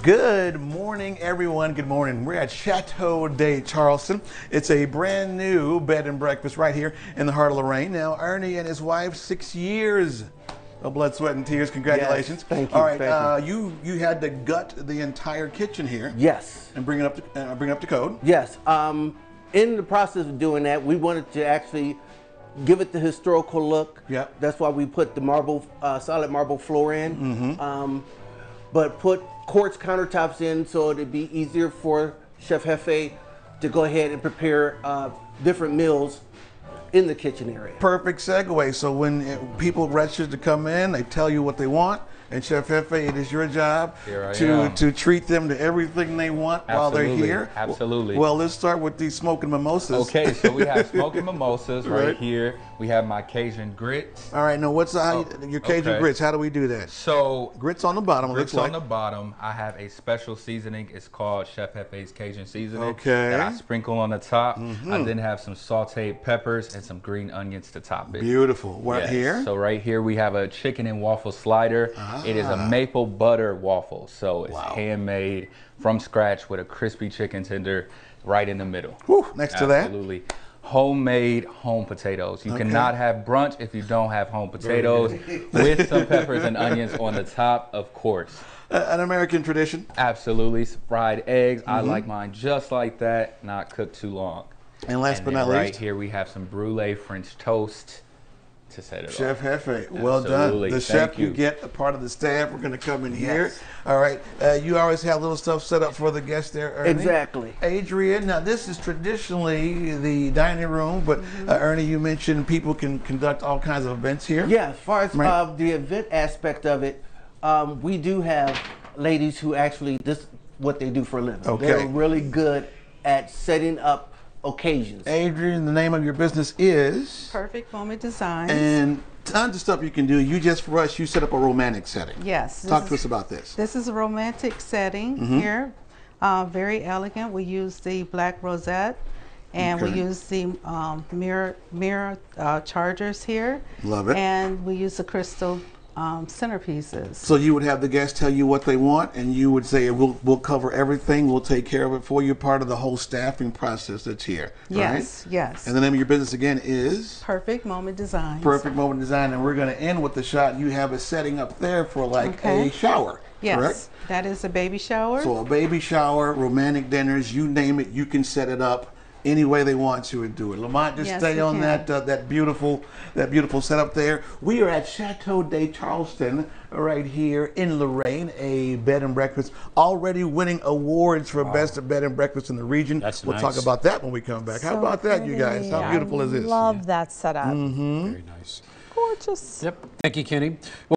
Good morning, everyone. Good morning. We're at Chateau de Charleston. It's a brand new bed and breakfast right here in the heart of Lorraine. Now, Ernie and his wife, 6 years of blood, sweat, and tears. Congratulations. Yes, thank you. All right, thank you. you had to gut the entire kitchen here. Yes. And bring it up to code. Yes. In the process of doing that, we wanted to actually give it the historical look. Yep. That's why we put the marble, solid marble floor in. But put quartz countertops in so it'd be easier for Chef Jefe to go ahead and prepare different meals in the kitchen area. Perfect segue. So when people register to come in, they tell you what they want. And Chef Jefe, it is your job to treat them to everything they want while they're here. Absolutely. Well, let's start with these smoking mimosas. Okay, so we have smoking mimosas right here. We have my Cajun grits. All right, now what's your Cajun grits? How do we do that? So grits on the bottom. Grits on the bottom. I have a special seasoning. It's called Chef Jefe's Cajun seasoning. Okay. That I sprinkle on the top. I then have some sauteed peppers and some green onions to top it. Beautiful. Right here. So right here we have a chicken and waffle slider. It is a maple butter waffle. So it's handmade from scratch with a crispy chicken tender right in the middle. Whew, next to that. Absolutely. Homemade home potatoes. You cannot have brunch if you don't have home potatoes with some peppers and onions on the top, of course. An American tradition. Absolutely. Fried eggs. I like mine just like that, not cooked too long. And last but not least, right here we have some brulee French toast to set it off. Chef Jefe, well done. The chef, you get a part of the staff. We're going to come in here. All right. You always have little stuff set up for the guests there, Ernie. Exactly. Adrian, now this is traditionally the dining room, but Ernie, you mentioned people can conduct all kinds of events here. Yeah, as far as the event aspect of it, we do have ladies who actually, this is what they do for a living. Okay. They're really good at setting up occasions. Adrian, the name of your business is? Perfect Moment Designs. And tons of stuff you can do. You just, for us, you set up a romantic setting. Yes. Talk to us about this. This is a romantic setting here. Very elegant. We use the black rosette and we use the mirror chargers here. Love it. And we use the crystal centerpieces. So you would have the guests tell you what they want, and you would say, we'll cover everything, we'll take care of it for you, part of the whole staffing process that's here, Yes, right? yes. And the name of your business again is? Perfect Moment Designs. Perfect Moment Design, and we're going to end with the shot. You have a setting up there for like a shower, yes, correct? That is a baby shower. So a baby shower, romantic dinners, you name it, you can set it up any way they want to and do it. Lamont, just stay on that beautiful setup there. We are at Chateau de Charleston right here in Lorraine, a bed and breakfast already winning awards for best bed and breakfast in the region. We'll talk about that when we come back. How about that, you guys? How beautiful is this? Love that setup. Very nice. Gorgeous. Yep. Thank you, Kenny.